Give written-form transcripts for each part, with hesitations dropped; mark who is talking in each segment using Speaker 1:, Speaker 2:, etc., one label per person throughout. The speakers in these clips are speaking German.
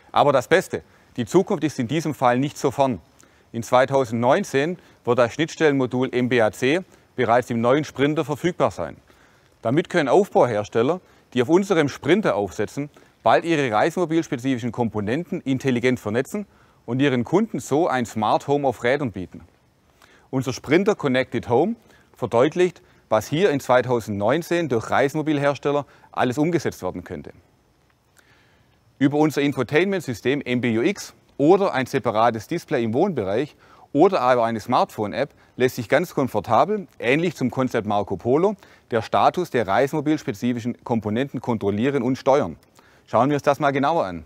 Speaker 1: Aber das Beste, die Zukunft ist in diesem Fall nicht so fern. In 2019 wird das Schnittstellenmodul MBAC bereits im neuen Sprinter verfügbar sein. Damit können Aufbauhersteller, die auf unserem Sprinter aufsetzen, bald ihre reisemobilspezifischen Komponenten intelligent vernetzen und ihren Kunden so ein Smart Home auf Rädern bieten. Unser Sprinter Connected Home verdeutlicht, was hier in 2019 durch Reisemobilhersteller alles umgesetzt werden könnte. Über unser Infotainment-System MBUX oder ein separates Display im Wohnbereich oder aber eine Smartphone-App lässt sich ganz komfortabel, ähnlich zum Konzept Marco Polo, der Status der reisemobilspezifischen Komponenten kontrollieren und steuern. Schauen wir uns das mal genauer an.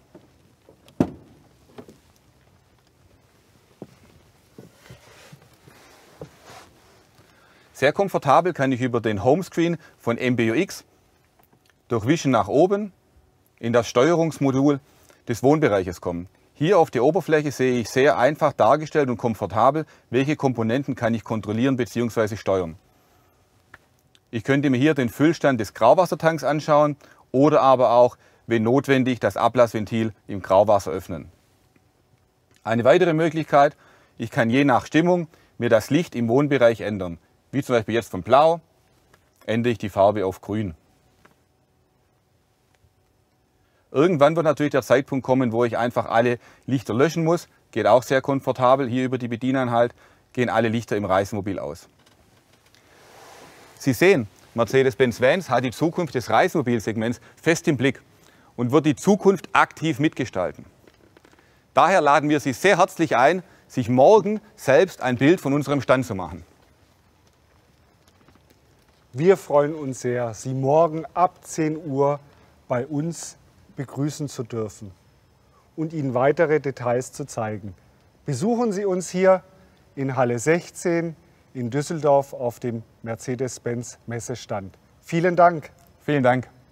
Speaker 1: Sehr komfortabel kann ich über den Homescreen von MBUX durch Wischen nach oben in das Steuerungsmodul des Wohnbereiches kommen. Hier auf der Oberfläche sehe ich sehr einfach dargestellt und komfortabel, welche Komponenten kann ich kontrollieren bzw. steuern. Ich könnte mir hier den Füllstand des Grauwassertanks anschauen oder aber auch, wenn notwendig, das Ablassventil im Grauwasser öffnen. Eine weitere Möglichkeit, ich kann je nach Stimmung mir das Licht im Wohnbereich ändern. Wie zum Beispiel jetzt von Blau, ändere ich die Farbe auf Grün. Irgendwann wird natürlich der Zeitpunkt kommen, wo ich einfach alle Lichter löschen muss. Geht auch sehr komfortabel. Hier über die Bedieneinheit gehen alle Lichter im Reisemobil aus. Sie sehen, Mercedes-Benz Vans hat die Zukunft des Reisemobilsegments fest im Blick und wird die Zukunft aktiv mitgestalten. Daher laden wir Sie sehr herzlich ein, sich morgen selbst ein Bild von unserem Stand zu machen.
Speaker 2: Wir freuen uns sehr, Sie morgen ab 10 Uhr bei uns begrüßen zu dürfen und Ihnen weitere Details zu zeigen. Besuchen Sie uns hier in Halle 16 in Düsseldorf auf dem Mercedes-Benz Messestand. Vielen Dank.
Speaker 1: Vielen Dank.